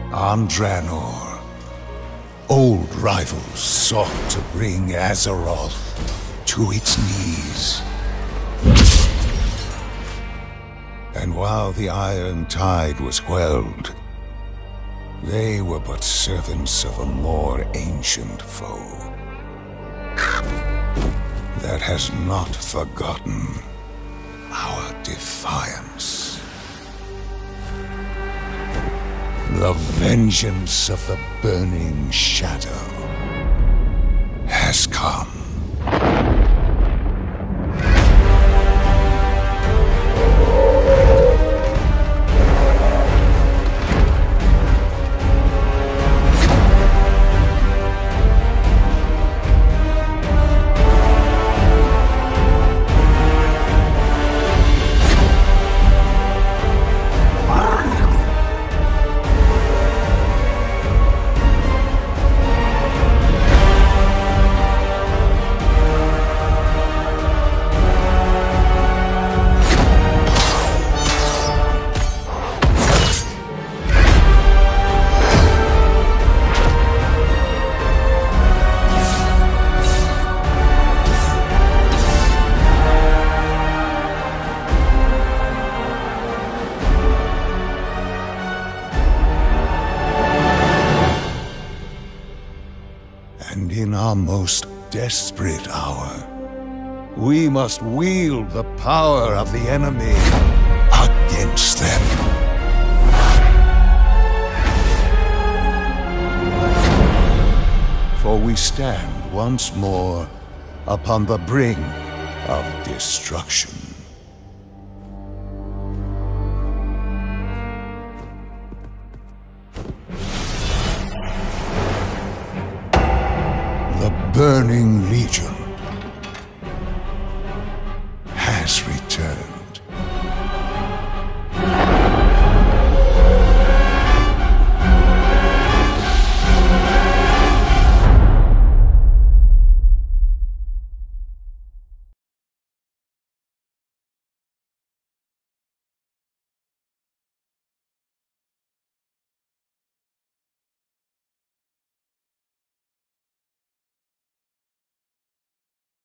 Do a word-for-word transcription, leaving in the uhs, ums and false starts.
On Draenor, old rivals sought to bring Azeroth to its knees. And while the Iron Tide was quelled, they were but servants of a more ancient foe that has not forgotten our defiance. The vengeance of the Burning Shadow has come. And in our most desperate hour, we must wield the power of the enemy against them. For we stand once more upon the brink of destruction. The Burning Legion.